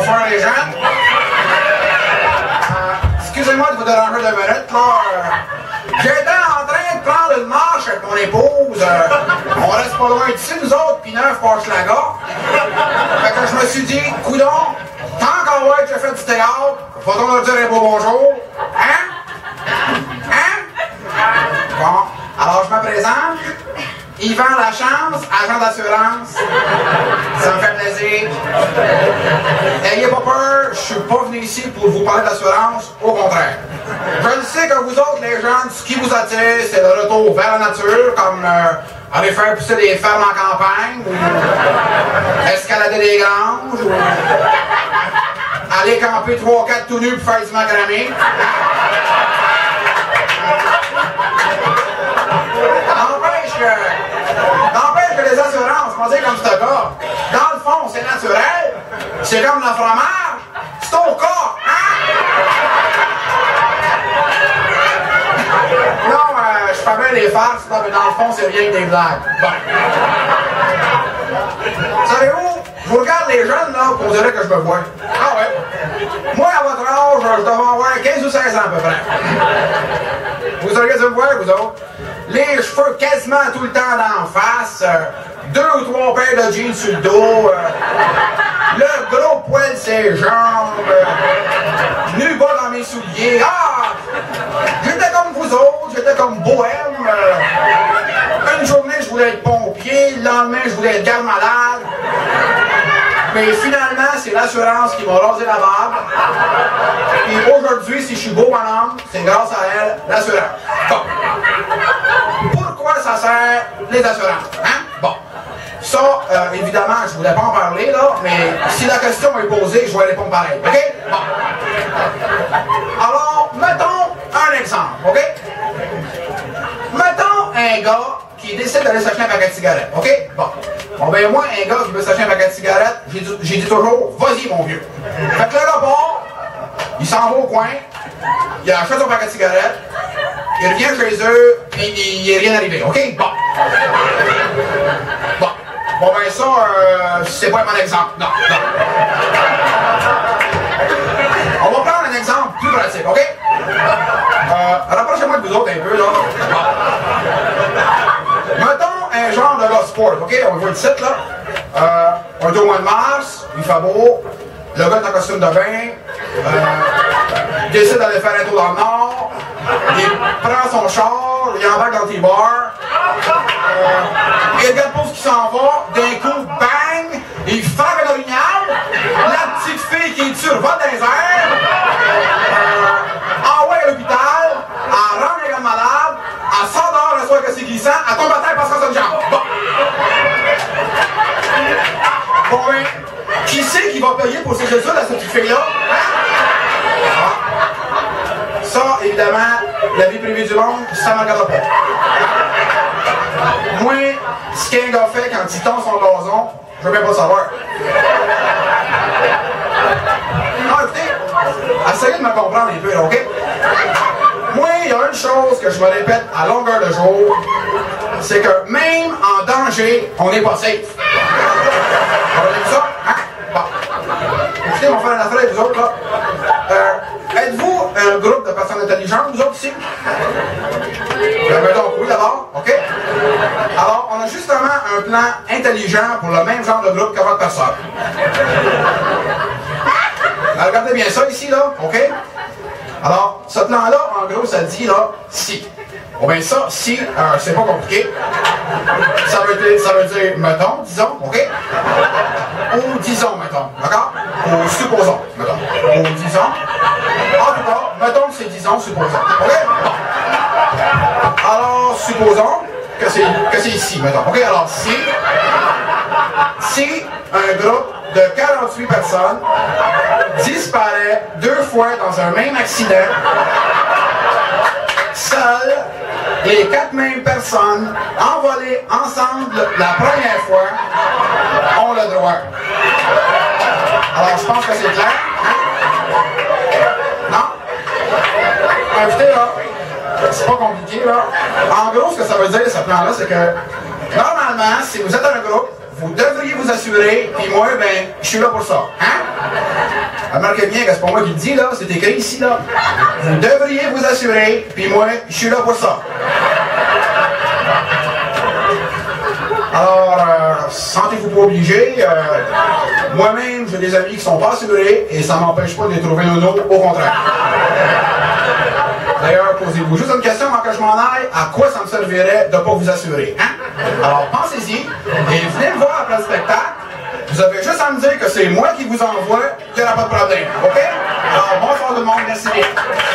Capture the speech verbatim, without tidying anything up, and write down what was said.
Bonsoir les gens. Euh, Excusez-moi de vous déranger deux minutes, là. Euh, J'étais en train de prendre une marche avec mon épouse. Euh, on reste pas loin d'ici, nous autres, puis neuf Hochelaga. Fait que je me suis dit, coudonc, tant qu'en ouais que j'ai fait du théâtre, faut-on leur dire un beau bonjour? Hein? Hein? Bon, alors je me présente. Yvan Lachance, agent d'assurance. Ça me fait plaisir. Ayez pas peur, je suis pas venu ici pour vous parler d'assurance, au contraire. Je le sais que vous autres, les jeunes, ce qui vous attire, c'est le retour vers la nature, comme euh, aller faire pousser des fermes en campagne, ou escalader des granges, ou aller camper trois quatre tout nus pour faire du macramé. N'empêche que, n'empêche que les assurances, on va dire comme ce gars, dans le fond, c'est naturel, c'est comme le fromage, c'est au cas, hein? Non, euh, je fais bien des farces, non, mais dans le fond, c'est rien que des blagues. Bon. Savez-vous, je vous regarde les jeunes, là, pour dire que je me vois. Ah ouais. Moi, à votre âge, je devais avoir quinze ou seize ans à peu près. Vous savez que je me vois, vous autres? Les cheveux quasiment tout le temps d'en face, euh, deux ou trois paires de jeans sur le dos, euh, le gros poil sur ses jambes, euh, nu bas dans mes souliers. Ah! J'étais comme vous autres, j'étais comme bohème. Euh, une journée, je voulais être pompier, le lendemain, je voulais être garde-malade. Mais finalement, c'est l'assurance qui m'a rasé la barbe. Et aujourd'hui, si je suis beau bonhomme, c'est grâce à elle, l'assurance. Bon. Pourquoi ça sert les assurances? Hein? Bon. Ça, euh, évidemment, je voulais pas en parler, là, mais si la question est posée, je vais répondre pareil. OK? Bon. Alors, mettons un exemple, OK? Mettons un gars qui décide d'aller s'acheter un paquet de cigarettes, OK? Bon. Bon, ben moi, un gars qui veut s'acheter un paquet de cigarettes, j'ai dit, j'ai dit toujours, vas-y, mon vieux. Fait que le gars part, il s'en va au coin, il achète son paquet de cigarettes, il revient chez eux, et il n'est rien arrivé, OK? Bon. Bon. Bon, ben ça, euh, c'est pas un bon exemple. Non, non. On va prendre un exemple plus pratique, OK? Euh, rapprochez-moi de vous autres un peu, là. Bon. Mettons un genre de gars sport, OK? On voit le site, là. Euh, on est au mois de mars, il fait beau, le gars est en costume de bain, euh, il décide d'aller faire un tour dans le nord, il prend son char, il embarque dans le T-bar, euh, il regarde pour ce qui s'en va, d'un coup, bang, il frappe un orignal, la petite fille qui est dessus va dans les airs, euh, envoie à l'hôpital, elle rentre les gars malade, elle sort dehors le soir que c'est glissant, elle tombe à terre parce qu'elle a une jambe. Bon. Bon, ben, qui c'est qui va payer pour ces études à cette fille-là? Hein? Ah. Ça, évidemment, la vie privée du monde, ça ne me regarde pas. Moi, ce qu'un gars fait quand il tond son gazon, je veux même pas le savoir. Non, écoutez, essayez de me comprendre un peu, là, OK? Moi, il y a une chose que je me répète à longueur de jour, c'est que même en danger, on n'est pas safe. Vous avez vu ça? Hein? Bon. Écoutez, on va faire une affaire avec vous autres, là. Euh, êtes-vous un groupe de personnes intelligentes, vous autres, ici? Ben, donc, oui, d'abord, OK? Alors, on a justement un plan intelligent pour le même genre de groupe que votre personne. Alors, regardez bien ça ici, là, OK? Alors, ce plan-là, en gros, ça dit, là, si. Bon, ben ça, si, euh, c'est pas compliqué. Ça veut dire, ça veut dire, mettons, disons, OK? Ou disons, mettons, d'accord? Ou supposons, mettons. Ou disons. En tout cas, mettons que c'est disons, supposons. OK? Bon. Alors, supposons que c'est, que c'est ici, mettons. OK? Alors, si, si un groupe de quarante-huit personnes disparaît deux fois dans un même accident, seules les quatre mêmes personnes envolées ensemble la première fois ont le droit. Alors, je pense que c'est clair. Hein? Non? Écoutez, là, c'est pas compliqué, là. En gros, ce que ça veut dire, ce plan-là, c'est que, normalement, si vous êtes un groupe, vous devriez vous vous assurer, puis moi, ben, je suis là pour ça. Hein? Remarquez bien que c'est pas moi qui le dis, là, c'est écrit ici, là. Vous devriez vous assurer, puis moi, je suis là pour ça. Alors, euh, sentez-vous pas obligé. Euh, Moi-même, j'ai des amis qui sont pas assurés et ça m'empêche pas de les trouver nono, au contraire. D'ailleurs, posez-vous juste une question avant que je m'en aille. À quoi ça me servirait de ne pas vous assurer? Hein? Alors, pensez-y et venez me voir après le spectacle. Vous avez juste à me dire que c'est moi qui vous envoie, qu'il n'y aura pas de problème. OK? Alors, bonsoir tout le monde. Merci bien.